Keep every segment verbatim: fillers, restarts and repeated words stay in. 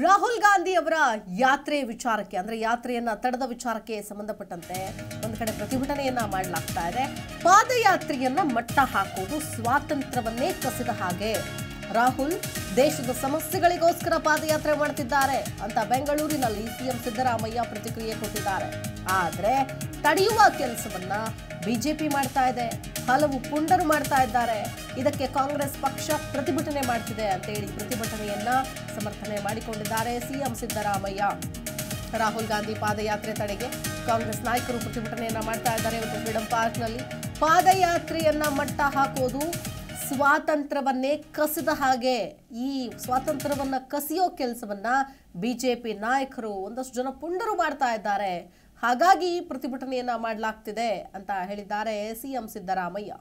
ರಾಹುಲ್ ಗಾಂಧಿ ಅವರ ಯಾತ್ರೆ ವಿಚಾರಕ್ಕೆ ಅಂದ್ರೆ ಯಾತ್ರೆಯನ್ನ ತಡೆದ ವಿಚಾರಕ್ಕೆ ಸಂಬಂಧಪಟ್ಟಂತೆ ಒಂದು ಕಡೆ ಪ್ರತಿಭಟನೆಯನ್ನ ಮಾಡಲಾಗ್ತಾ ಇದೆ. ಪಾದಯಾತ್ರೆಯನ್ನ ಮಟ್ಟ ಹಾಕುವುದು ಸ್ವಾತಂತ್ರ್ಯವನ್ನೇ ಕಸಿದ ಹಾಗೆ. ರಾಹುಲ್ ದೇಶದ ಸಮಸ್ಯೆಗಳಿಗೋಸ್ಕರ ಪಾದಯಾತ್ರೆ ಮಾಡ್ತಿದ್ದಾರೆ ಅಂತ ಬೆಂಗಳೂರಿನಲ್ಲಿ ಸಿಎಂ ಸಿದ್ದರಾಮಯ್ಯ ಪ್ರತಿಕ್ರಿಯೆ ಕೊಟ್ಟಿದ್ದಾರೆ. ಆದ್ರೆ ತಡೆಯುವ ಕೆಲಸವನ್ನ ಬಿಜೆಪಿ ಮಾಡ್ತಾ ಇದೆ, ಹಲವು ಪುಂಡರು ಮಾಡ್ತಾ ಇದ್ದಾರೆ. ಇದಕ್ಕೆ ಕಾಂಗ್ರೆಸ್ ಪಕ್ಷ ಪ್ರತಿಭಟನೆ ಮಾಡ್ತಿದೆ ಅಂತ ಹೇಳಿ ಪ್ರತಿಭಟನೆಯನ್ನ ಸಮರ್ಥನೆ ಮಾಡಿಕೊಂಡಿದ್ದಾರೆ ಸಿಎಂ ಸಿದ್ದರಾಮಯ್ಯ. ರಾಹುಲ್ ಗಾಂಧಿ ಪಾದಯಾತ್ರೆ ತಡೆಗೆ ಕಾಂಗ್ರೆಸ್ ನಾಯಕರು ಪ್ರತಿಭಟನೆಯನ್ನ ಮಾಡ್ತಾ ಇದ್ದಾರೆ. ಇವತ್ತು ಫ್ರೀಡಂ ಪಾರ್ಕ್ನಲ್ಲಿ ಪಾದಯಾತ್ರೆಯನ್ನ ಮಟ್ಟ ಹಾಕೋದು ಸ್ವಾತಂತ್ರ್ಯವನ್ನೇ ಕಸಿದ ಹಾಗೆ. ಈ ಸ್ವಾತಂತ್ರ್ಯವನ್ನ ಕಸಿಯೋ ಕೆಲಸವನ್ನ ಬಿಜೆಪಿ ನಾಯಕರು ಒಂದಷ್ಟು ಜನ ಪುಂಡರು ಮಾಡ್ತಾ ಇದ್ದಾರೆ. ಹಾಗಾಗಿ ಪ್ರತಿಭಟನೆಯನ್ನ ಮಾಡಲಾಗ್ತಿದೆ ಅಂತ ಹೇಳಿದ್ದಾರೆ ಸಿಎಂ ಸಿದ್ದರಾಮಯ್ಯ.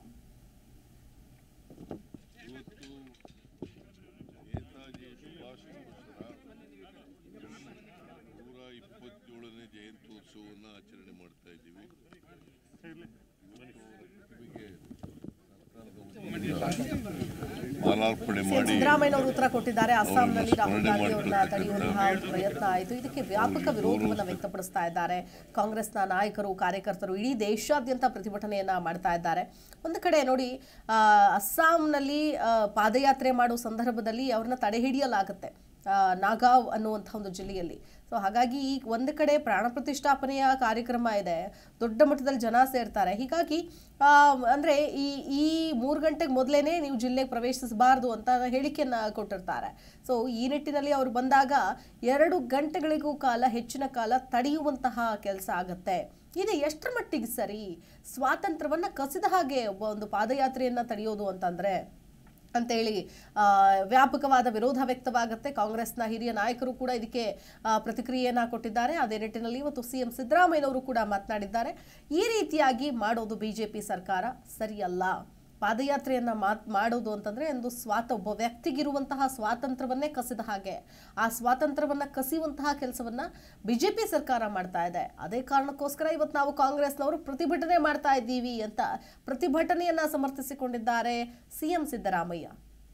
ಸಿದ್ದರಾಮಯ್ಯನವರು ಉತ್ತರ ಕೊಟ್ಟಿದ್ದಾರೆ. ಅಸ್ಸಾಂನಲ್ಲಿ ರಾಹುಲ್ ಗಾಂಧಿ ಅವರನ್ನ ತಡೆಯುವಂತಹ ಪ್ರಯತ್ನ ಆಯಿತು. ಇದಕ್ಕೆ ವ್ಯಾಪಕ ವಿರೋಧವನ್ನು ವ್ಯಕ್ತಪಡಿಸ್ತಾ ಇದ್ದಾರೆ ಕಾಂಗ್ರೆಸ್ನ ನಾಯಕರು, ಕಾರ್ಯಕರ್ತರು. ಇಡೀ ದೇಶಾದ್ಯಂತ ಪ್ರತಿಭಟನೆಯನ್ನ ಮಾಡ್ತಾ ಇದ್ದಾರೆ. ಒಂದು ಕಡೆ ನೋಡಿ, ಅಸ್ಸಾಂನಲ್ಲಿ ಪಾದಯಾತ್ರೆ ಮಾಡೋ ಸಂದರ್ಭದಲ್ಲಿ ಅವ್ರನ್ನ ತಡೆ ಹಿಡಿಯಲಾಗುತ್ತೆ ನಾಗಾವ್ ಅನ್ನುವಂಥ ಒಂದು ಜಿಲ್ಲೆಯಲ್ಲಿ. ಸೊ ಹಾಗಾಗಿ ಈ ಒಂದು ಕಡೆ ಪ್ರಾಣ ಪ್ರತಿಷ್ಠಾಪನೆಯ ಕಾರ್ಯಕ್ರಮ ಇದೆ, ದೊಡ್ಡ ಮಟ್ಟದಲ್ಲಿ ಜನ ಸೇರ್ತಾರೆ. ಹೀಗಾಗಿ ಅಂದರೆ ಈ ಈ ಮೂರು ಗಂಟೆಗೆ ಮೊದಲೇನೆ ನೀವು ಜಿಲ್ಲೆಗೆ ಪ್ರವೇಶಿಸಬಾರ್ದು ಅಂತ ಹೇಳಿಕೆಯನ್ನು ಕೊಟ್ಟಿರ್ತಾರೆ. ಸೊ ಈ ನಿಟ್ಟಿನಲ್ಲಿ ಅವರು ಬಂದಾಗ ಎರಡು ಗಂಟೆಗಳಿಗೂ ಕಾಲ ಹೆಚ್ಚಿನ ಕಾಲ ತಡೆಯುವಂತಹ ಕೆಲಸ ಆಗತ್ತೆ. ಇದು ಎಷ್ಟರ ಮಟ್ಟಿಗೆ ಸರಿ? ಸ್ವಾತಂತ್ರ್ಯವನ್ನು ಕಸಿದ ಹಾಗೆ ಒಂದು ಪಾದಯಾತ್ರೆಯನ್ನು ತಡೆಯೋದು ಅಂತಂದರೆ ಅಂತೇಳಿ ವ್ಯಾಪಕವಾದ ವಿರೋಧ ವ್ಯಕ್ತವಾಗುತ್ತೆ. ಕಾಂಗ್ರೆಸ್ನ ಹಿರಿಯ ನಾಯಕರು ಕೂಡ ಇದಕ್ಕೆ ಪ್ರತಿಕ್ರಿಯೆಯನ್ನ ಕೊಟ್ಟಿದ್ದಾರೆ. ಅದೇ ನಿಟ್ಟಿನಲ್ಲಿ ಇವತ್ತು ಸಿಎಂ ಸಿದ್ದರಾಮಯ್ಯನವರು ಕೂಡ ಮಾತನಾಡಿದ್ದಾರೆ. ಈ ರೀತಿಯಾಗಿ ಮಾಡೋದು ಬಿಜೆಪಿ ಸರ್ಕಾರ ಸರಿಯಲ್ಲ. ಪಾದಯಾತ್ರೆಯನ್ನ ಮಾತ್ ಮಾಡೋದು ಅಂತಂದ್ರೆ ಒಂದು ಸ್ವಾತ ಒಬ್ಬ ವ್ಯಕ್ತಿಗಿರುವಂತಹ ಸ್ವಾತಂತ್ರ್ಯವನ್ನೇ ಕಸಿದ ಹಾಗೆ. ಆ ಸ್ವಾತಂತ್ರ್ಯವನ್ನ ಕಸಿಯುವಂತಹ ಕೆಲಸವನ್ನ ಬಿಜೆಪಿ ಸರ್ಕಾರ ಮಾಡ್ತಾ ಇದೆ. ಅದೇ ಕಾರಣಕ್ಕೋಸ್ಕರ ಇವತ್ತು ನಾವು ಕಾಂಗ್ರೆಸ್ನವರು ಪ್ರತಿಭಟನೆ ಮಾಡ್ತಾ ಇದ್ದೀವಿ ಅಂತ ಪ್ರತಿಭಟನೆಯನ್ನ ಸಮರ್ಥಿಸಿಕೊಂಡಿದ್ದಾರೆ ಸಿಎಂ ಸಿದ್ದರಾಮಯ್ಯ.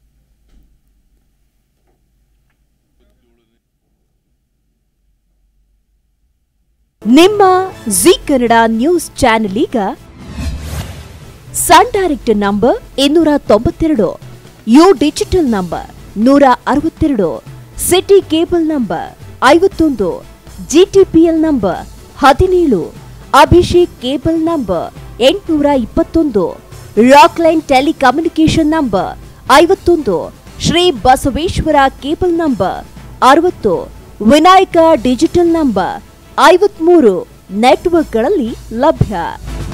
ನಿಮ್ಮ ಜಿ ಕನ್ನಡ ನ್ಯೂಸ್ ಚಾನೆಲ್ ಈಗ ಸನ್ ಡೈರೆಕ್ಟ್ ನಂಬರ್ ಇನ್ನೂರ ತೊಂಬತ್ತೆರಡು, ಯು ಡಿಜಿಟಲ್ ನಂಬರ್ ನೂರ ಅರವತ್ತೆರಡು, ಸಿಟಿ ಕೇಬಲ್ ನಂಬರ್ ಐವತ್ತೊಂದು, ಜಿಟಿಪಿಎಲ್ ನಂಬರ್ ಹದಿನೇಳು, ಅಭಿಷೇಕ್ ಕೇಬಲ್ ನಂಬರ್ ಎಂಟುನೂರ ಇಪ್ಪತ್ತೊಂದು, ರಾಕ್ಲೈನ್ ಟೆಲಿಕಮ್ಯುನಿಕೇಶನ್ ನಂಬರ್ ಐವತ್ತೊಂದು, ಶ್ರೀ ಬಸವೇಶ್ವರ ಕೇಬಲ್ ನಂಬರ್ ಅರವತ್ತು, ವಿನಾಯಕ ಡಿಜಿಟಲ್ ನಂಬರ್ ಐವತ್ಮೂರು ನೆಟ್ವರ್ಕ್ಗಳಲ್ಲಿ ಲಭ್ಯ.